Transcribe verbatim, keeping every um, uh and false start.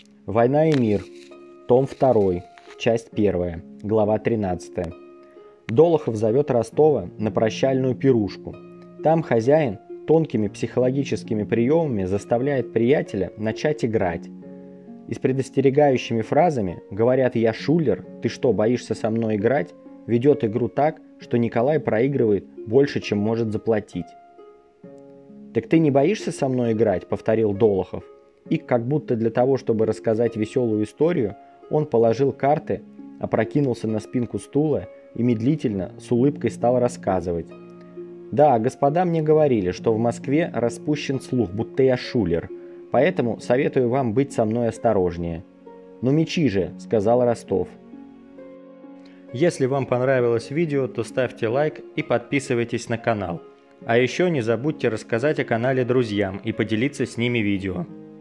Война и мир. Том второй. Часть первая. Глава тринадцатая. Долохов зовет Ростова на прощальную пирушку. Там хозяин тонкими психологическими приемами заставляет приятеля начать играть. И с предостерегающими фразами говорят: «Я шулер, ты что, боишься со мной играть?» ведет игру так, что Николай проигрывает больше, чем может заплатить. «Так ты не боишься со мной играть?» — повторил Долохов. И как будто для того, чтобы рассказать веселую историю, он положил карты, опрокинулся на спинку стула и медлительно, с улыбкой стал рассказывать. «Да, господа мне говорили, что в Москве распущен слух, будто я шулер, поэтому советую вам быть со мной осторожнее». «Ну мечи же», — сказал Ростов. Если вам понравилось видео, то ставьте лайк и подписывайтесь на канал. А еще не забудьте рассказать о канале друзьям и поделиться с ними видео.